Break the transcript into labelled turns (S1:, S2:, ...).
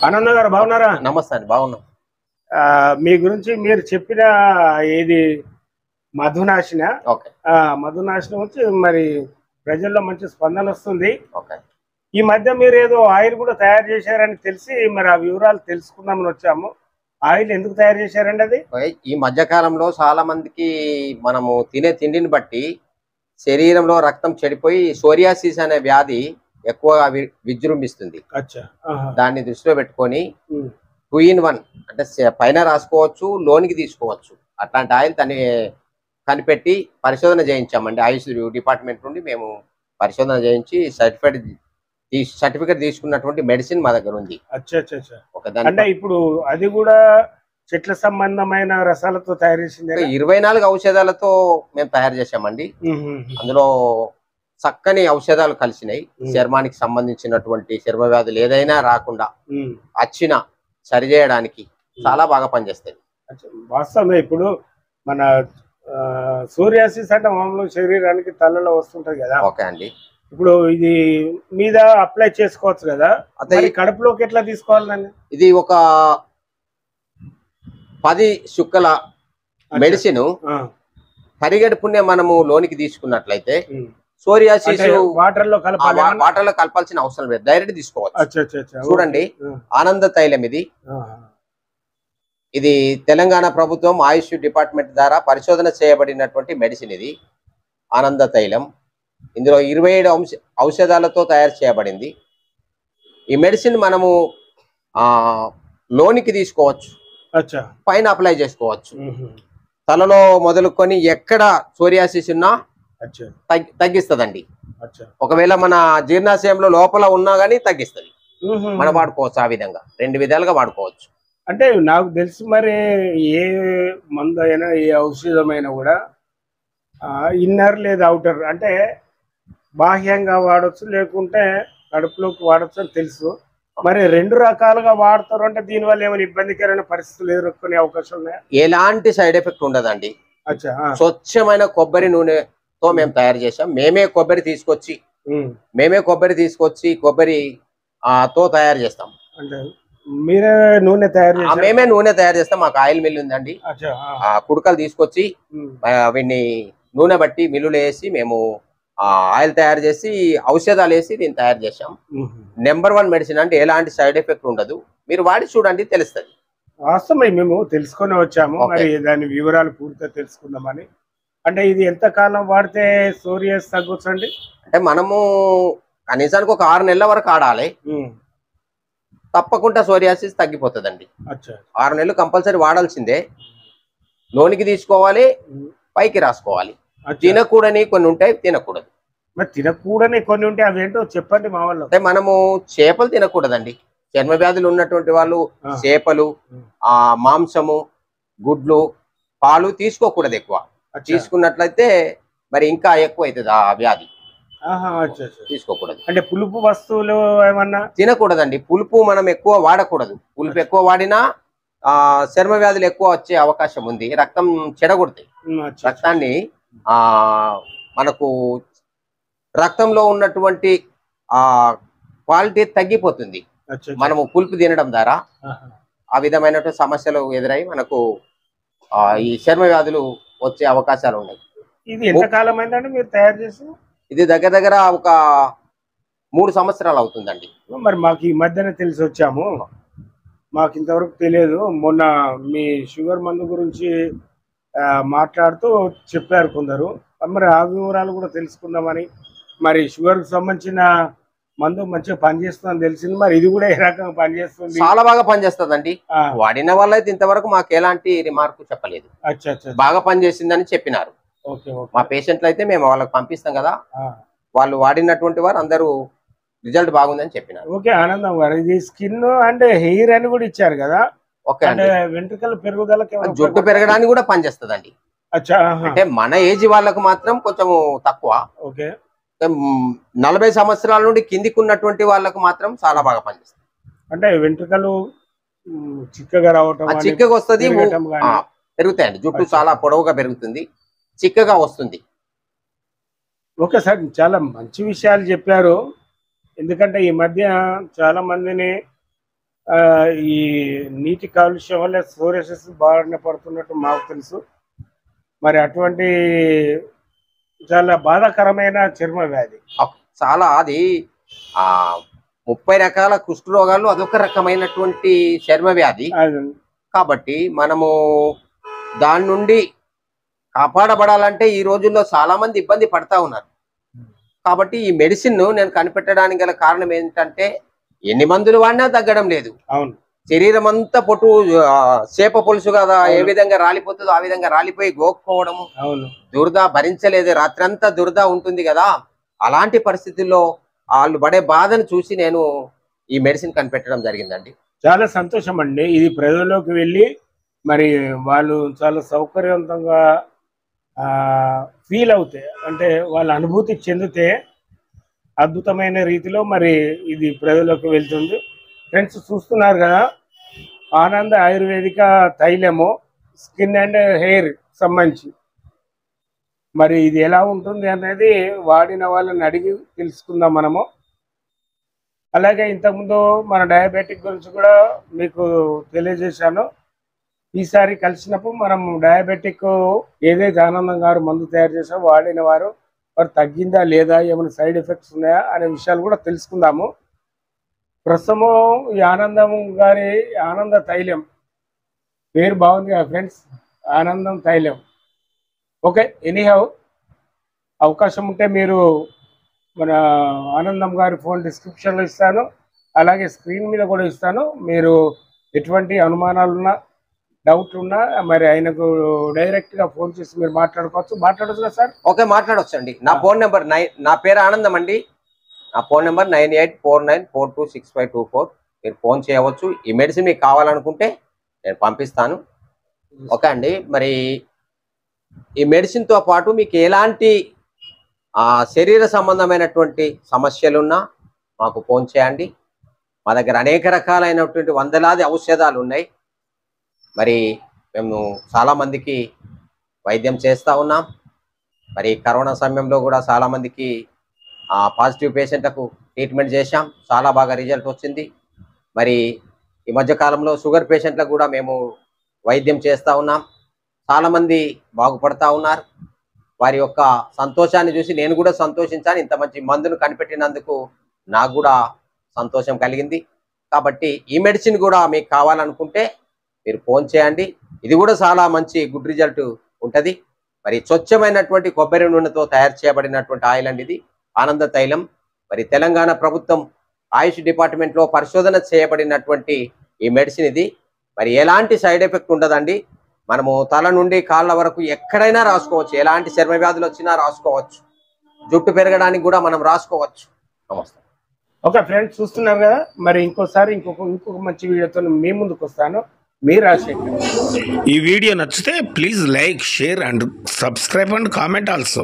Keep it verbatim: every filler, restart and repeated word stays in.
S1: ఆనంద గారు బాగున్నారా?
S2: నమస్తే అండి, బాగున్నాం.
S1: ఆ, మీ గురించి మీరు చెప్పిన ఏది మధునాశిన
S2: ఓకే
S1: ఆ మధునాశనం వచ్చి మరి ప్రజల్లో మంచి స్పందన వస్తుంది.
S2: ఓకే
S1: ఈ మధ్య మీరు ఏదో ఆయిల్ కూడా తయారు చేశారని తెలిసి మరి ఆ వివరాలు తెలుసుకుందామని వచ్చాము. ఆయిల్ ఎందుకు తయారు చేశారండి అది?
S2: ఓయ్, ఈ మధ్య కాలంలో చాలా మందికి మనము తినే తిండిని బట్టి శరీరంలో రక్తం చెడిపోయి సోరియాసిస్ అనే వ్యాధి ఎక్కువగా వి- విజృంభిస్తుంది.
S1: అచ్చా. ఆహా.
S2: దాన్ని దృష్టిలో పెట్టుకొని
S1: ఉమ్.
S2: టూ ఇన్ వన్ అంటే స- పైన రాసుకోవచ్చు, లోనికి తీసుకోవచ్చు. అట్లాంటి ఆయిల్ తని కనిపెట్టి పరిశోధన చేయించామండి. ఆయుష్ డిపార్ట్మెంట్ నుండి మేము పరిశోధన చేయించి సర్టిఫైడ్ సర్టిఫికేట్ తీసుకున్నటువంటి మెడిసిన్ మా దగ్గర ఉంది.
S1: అచ్చా అచ్చా అచ్చా.
S2: ఒక దాని
S1: అంటే ఇప్పుడు అది కూడా చెట్ల సంబంధమైన రసాలతో తయారు చేసింది.
S2: ఒక ఇరవై నాలుగు ఔషధాలతో మేము తయారు చేసామండి. అందులో చక్కని ఔషధాలు కలిసినాయి.
S1: ఉమ్.
S2: చర్మానికి సంబంధించినటువంటి చర్మ వ్యాధులు ఏదైనా రాకుండా
S1: ఉమ్.
S2: వచ్చిన సరిచేయడానికి చాలా బాగా పనిచేస్తాయి.
S1: అచ్చా, వాస్తవమే. ఇప్పుడు మన ఆ, సోరియాసిస్ అంటే మామూలు శరీరానికి తలలో వస్తుంటది కదా.
S2: ఓకే అండి.
S1: ఇప్పుడు ఇది మీద అప్లై చేసుకోవచ్చు కదా,
S2: అదే
S1: మరి కడుపులోకి ఎట్లా తీసుకోవాలి దాన్ని?
S2: ఇది ఒక పది చుక్కల మెడిసిన్
S1: ఆ,
S2: పరిగెడుపునే మనము లోనికి తీసుకున్నట్లయితే
S1: ఉమ్.
S2: సోరియాసిస్
S1: అంటే వాటర్ లో కలపాలి.
S2: వాటర్ లో కలపాల్సిన అవసరం లేదు, డైరెక్ట్ తీసుకోవచ్చు.
S1: అచ్చా అచ్చా అచ్చా.
S2: చూడండి,
S1: ఓకే.
S2: ఆనంద తైలం ఇది.
S1: ఆ,
S2: ఇది తెలంగాణ ప్రభుత్వం ఆయుష్ డిపార్ట్మెంట్ ద్వారా పరిశోధన చేయబడినటువంటి మెడిసిన్ ఇది. ఆనంద తైలం ఇందులో ఇరవై ఏడు ఔష ఔషధాలతో తయారు చేయబడింది. ఈ మెడిసిన్ మనము ఆ లోనికి తీసుకోవచ్చు,
S1: అచ్చా.
S2: పైన అప్లై చేసుకోవచ్చు.
S1: ఉహు.
S2: తలలో మొదలుకొని ఎక్కడ సోరియాసిస్ ఉన్నా
S1: అచ్చా
S2: తగ్గి తగ్గిస్తుందండి.
S1: అచ్చా.
S2: ఒకవేళ మన జీర్ణాశయంలో లోపల ఉన్నా కానీ తగ్గిస్తుంది.
S1: ఉహు.
S2: మనం వాడుకోవచ్చు, ఆ విధంగా రెండు విధాలుగా వాడుకోవచ్చు.
S1: అంటే నాకు తెలిసి మరి ఏ మందు అయినా ఏ ఔషధమైనా కూడా ఇన్నర్ లేదా అవుటర్ అంటే బాహ్యంగా వాడచ్చు, లేకుంటే కడుపులోకి వాడచ్చు అని తెలుసు. మరి రెండు రకాలుగా వాడతారు అంటే దీనివల్ల ఏమైనా ఇబ్బందికరమైన పరిస్థితులు ఎదుర్కొనే అవకాశం ఉన్నాయా?
S2: ఎలాంటి సైడ్ ఎఫెక్ట్ ఉండదండి.
S1: అచ్చా.
S2: స్వచ్ఛమైన కొబ్బరి నూనెతో మేము తయారు చేసాం. మేమే కొబ్బరి తీసుకొచ్చి
S1: ఉమ్.
S2: మేమే కొబ్బరి తీసుకొచ్చి కొబ్బరి ఆ తో తయారు చేస్తాం.
S1: అంటే మీరే నూనె తయారు
S2: ఆ,
S1: చేశారా?
S2: మేమే నూనె తయారు చేస్తాం. మాకు ఆయిల్ మిల్ ఉందండి.
S1: అచ్చా. ఆ.
S2: ఆ కుడకలు తీసుకొచ్చి
S1: ఉమ్.
S2: ఆ, వీటిని నూనె బట్టి మిల్లులు వేసి మేము ఆ ఆయిల్ తయారు చేసి ఔషధాలు వేసి దీన్ని తయారు చేసాం.
S1: ఉహు.
S2: నెంబర్ వన్ మెడిసిన్ అంటే ఎలాంటి సైడ్ ఎఫెక్ట్ ఉండదు. మీరు వాడి చూడండి, తెలుస్తుంది.
S1: వాస్తవమే, మేము తెలుసుకొని వచ్చాము.
S2: ఓకే.
S1: మరి దాని వివరాలు పూర్తిగా తెలుసుకుందామని. అంటే ఇది ఎంత కాలం వాడితే సోరియాసిస్ తగ్గొచ్చండి?
S2: అంటే మనము కనీసానికి ఒక ఆరు నెలల వరకు ఆడాలి.
S1: ఉమ్.
S2: తప్పకుండా సోరియాసిస్ తగ్గిపోతుందండి.
S1: అచ్చా.
S2: ఆరు నెలలు కంపల్సరీ వాడాల్సిందే. లోనికి తీసుకోవాలి,
S1: ఉమ్.
S2: పైకి రాసుకోవాలి.
S1: అచ్చా.
S2: తినకూడని కొన్ని ఉంటాయి, తినకూడదు.
S1: మరి తినకూడని కొన్ని ఉంటే అవేంటో చెప్పండి మా వాళ్ళు.
S2: అంటే మనము చేపలు తినకూడదండి. చర్మ వ్యాధులు ఉన్నటువంటి వాళ్ళు
S1: ఆ.
S2: చేపలు, ఆ మాంసము, గుడ్లు, పాలు తీసుకోకూడదు. ఎక్కువ
S1: అచ్చా.
S2: తీసుకున్నట్లయితే మరి ఇంకా ఎక్కువ అవుతుంది ఆ వ్యాధి.
S1: ఆహా. అచ్చా అచ్చా.
S2: తీసుకోకూడదు.
S1: అంటే పులుపు వస్తువులు ఏమన్నా?
S2: తినకూడదండి. పులుపు మనం ఎక్కువ వాడకూడదు. పులుపు ఎక్కువ వాడినా ఆ చర్మ వ్యాధులు ఎక్కువ వచ్చే అవకాశం ఉంది. రక్తం చెడగొడతాయి.
S1: ఉమ్. అచ్చా అచ్చా.
S2: రక్తాన్ని ఆ మనకు రక్తంలో ఉన్నటువంటి ఆ క్వాలిటీ తగ్గిపోతుంది
S1: అచ్చా అచ్చా.
S2: మనము పులుపు తినడం ద్వారా.
S1: ఆహా.
S2: ఆ విధమైనటువంటి సమస్యలు ఎదురై మనకు ఆ ఈ చర్మ వ్యాధులు వచ్చే అవకాశాలు ఉన్నాయి.
S1: ఇది ఎంత కాలం అయిందండి మీరు తయారు చేసి?
S2: ఇది దగ్గర దగ్గర ఒక మూడు సంవత్సరాలు అవుతుందండి.
S1: మరి మాకు ఈ మధ్యనే తెలిసి వచ్చాము. మాకు ఇంతవరకు తెలియదు. మొన్న మీ షుగర్ మందు గురించి ఆ, మాట్లాడుతూ చెప్పారు కొందరు. మరి ఆ వివరాలు కూడా తెలుసుకుందామని. మరి షుగర్కి సంబంధించిన మందు మంచిగా పనిచేస్తుందని తెలిసింది. మరి ఇది కూడా ఏ రకంగా పనిచేస్తుంది?
S2: చాలా బాగా పనిచేస్తుందండి.
S1: ఆ,
S2: వాడిన వాళ్ళైతే ఇంతవరకు మాకు ఎలాంటి రిమార్క్ చెప్పలేదు.
S1: అచ్చా అచ్చా.
S2: బాగా పనిచేసిందని చెప్పినారు.
S1: Okay okay.
S2: మా పేషెంట్లు అయితే మేము వాళ్ళకి పంపిస్తాం కదా,
S1: ఆ,
S2: వాళ్ళు వాడినటువంటి వారు అందరూ రిజల్ట్ బాగుందని చెప్పినారు.
S1: ఓకే ఆనందం గారు, ఇది స్కిన్ అంటే హెయిర్ అని కూడా ఇచ్చారు కదా.
S2: ఓకే
S1: అంటే
S2: అండి.
S1: వెంట్రుకల పెరుగుదలకి ఏమైనా
S2: జుట్టు
S1: ఉపయోగపడుతుందా?
S2: పెరగడానికి కూడా పనిచేస్తుందండి.
S1: అచ్చా. ఆహా.
S2: అంటే మన ఏజ్ వాళ్ళకు మాత్రం కొంచెం తక్కువ.
S1: ఓకే.
S2: ఉమ్, నలభై సంవత్సరాల నుండి కిందికి ఉన్నటువంటి వాళ్ళకు మాత్రం చాలా బాగా పనిచేస్తుంది.
S1: అంటే వెంట్రుకలు ఉమ్, చిక్కగా రావటం
S2: ఆ
S1: కానీ,
S2: చిక్కగా వస్తుంది,
S1: పెరగటం
S2: ఆ,
S1: కానీ.
S2: పెరుగుతాయండి. జుట్టు
S1: అచ్చా.
S2: చాలా పొడవుగా పెరుగుతుంది, చిక్కగా వస్తుంది.
S1: ఓకే సార్, చాలా మంచి విషయాలు చెప్పారు. ఎందుకంటే ఈ మధ్య చాలా మందిని ఆ, ఈ నీటి కాలుష్యం వల్ల సోరియాసిస్ బారిన పడుతున్నట్టు మాకు తెలుసు. మరి అటువంటి చాలా బాధాకరమైన చర్మ వ్యాధి.
S2: అప్- చాలా అది ఆ ముప్పై రకాల కుష్ఠ రోగాలు అదొక రకమైనటువంటి చర్మ వ్యాధి.
S1: అది
S2: కాబట్టి మనము దాని నుండి కాపాడబడాలంటే ఈ రోజుల్లో చాలా మంది ఇబ్బంది పడతా ఉన్నారు. కాబట్టి ఈ మెడిసిన్ నేను కనిపెట్టడానికి గల కారణం ఏంటంటే ఎన్ని మందులు వాడినా తగ్గడం లేదు.
S1: అవును,
S2: శరీరం అంతా పొట్టు ఆ, చేప పులుసు కదా ఏ
S1: అవును.
S2: విధంగా రాలిపోతుందో ఆ విధంగా రాలిపోయి గోక్కోవడము,
S1: అవును,
S2: దురద భరించలేదు, రాత్రంతా దురద ఉంటుంది కదా. అలాంటి పరిస్థితుల్లో వాళ్ళు పడే బాధను చూసి నేను ఈ మెడిసిన్ కనిపెట్టడం జరిగిందండి.
S1: చాలా సంతోషం అండి. ఇది ప్రజల్లోకి వెళ్ళి మరి వాళ్ళు చాలా సౌకర్యవంతంగా ఫీల్ అవుతే, అంటే వాళ్ళ అనుభూతి చెందితే అద్భుతమైన రీతిలో మరి ఇది ప్రజల్లోకి వెళ్తుంది. ఫ్రెండ్స్ చూస్తున్నారు కదా, ఆనంద ఆయుర్వేదిక తైలము స్కిన్ అండ్ హెయిర్ సంబంధించి మరి ఇది ఎలా ఉంటుంది అనేది వాడిన వాళ్ళని అడిగి తెలుసుకుందాం మనము. అలాగే ఇంతకుముందు మన డయాబెటిక్ గురించి కూడా మీకు తెలియజేశాను. ఈసారి కలిసినప్పుడు మనం డయాబెటిక్ ఏదైతే ఆనందం గారు మందు తయారు చేసారో వాడిన వారు మరి తగ్గిందా లేదా, ఏమైనా సైడ్ ఎఫెక్ట్స్ ఉన్నాయా అనే విషయాలు కూడా తెలుసుకుందాము. ప్రస్తుతము ఈ ఆనందం గారి ఆనంద తైలం పేరు బాగుంది కదా ఫ్రెండ్స్, ఆనందం తైలం. ఓకే, ఎనీహౌ అవకాశం ఉంటే మీరు మన ఆనందం గారి ఫోన్ డిస్క్రిప్షన్లో ఇస్తాను, అలాగే స్క్రీన్ మీద కూడా ఇస్తాను. మీరు ఎటువంటి అనుమానాలున్నా డౌట్ ఉన్నా మరి ఆయనకు డైరెక్ట్గా ఫోన్ చేసి మీరు మాట్లాడుకోవచ్చు. మాట్లాడచ్చు కదా సార్?
S2: ఓకే, మాట్లాడవచ్చు అండి. నా ఫోన్ నెంబర్ నైన్ నా పేరు ఆనందం అండి. నా phone number nine eight four nine four two six five two four. మీరు ఫోన్ చేయవచ్చు. ఈ మెడిసిన్ మీకు కావాలనుకుంటే నేను పంపిస్తాను. ఓకే అండి. మరి ఈ మెడిసిన్తో పాటు మీకు ఎలాంటి ఆ శరీర సంబంధమైనటువంటి సమస్యలున్నా మాకు ఫోన్ చేయండి. మా దగ్గర అనేక రకాలైనటువంటి వందలాది ఔషధాలు ఉన్నాయి. మరి మేము చాలామందికి వైద్యం చేస్తూ ఉన్నాం. మరి కరోనా సమయంలో కూడా చాలామందికి పాజిటివ్ పేషెంట్లకు ట్రీట్మెంట్ చేశాం. చాలా బాగా రిజల్ట్ వచ్చింది. మరి ఈ మధ్యకాలంలో షుగర్ పేషెంట్లకు కూడా మేము వైద్యం చేస్తూ ఉన్నాం. చాలామంది బాగుపడతా ఉన్నారు. వారి యొక్క సంతోషాన్ని చూసి నేను కూడా సంతోషించాను. ఇంత మంచి మందును కనిపెట్టినందుకు నాకు కూడా సంతోషం కలిగింది. కాబట్టి ఈ మెడిసిన్ కూడా మీకు కావాలనుకుంటే మీరు ఫోన్ చేయండి. ఇది కూడా చాలా మంచి గుడ్ రిజల్ట్ ఉంటుంది. మరి స్వచ్ఛమైనటువంటి కొబ్బరి నూనెతో తయారు చేయబడినటువంటి ఆయిల్ అండి ఇది, ఆనంద తైలం. మరి తెలంగాణ ప్రభుత్వం ఆయుష్ డిపార్ట్మెంట్లో పరిశోధన చేయబడినటువంటి ఈ మెడిసిన్ ఇది. మరి ఎలాంటి సైడ్ ఎఫెక్ట్ ఉండదండి. మనము తల నుండి కాళ్ళ వరకు ఎక్కడైనా రాసుకోవచ్చు. ఎలాంటి చర్మ వ్యాధులు వచ్చినా రాసుకోవచ్చు. జుట్టు పెరగడానికి కూడా మనం రాసుకోవచ్చు. నమస్తే.
S1: ఓకే ఫ్రెండ్స్, చూస్తున్నారు కదా, మరి ఇంకోసారి ఇంకొక ఇంకొక మంచి వీడియోతో మీ ముందుకు వస్తాను. మీరు రాజశేఖర్.
S3: ఈ వీడియో నచ్చితే please like, share and subscribe and comment also.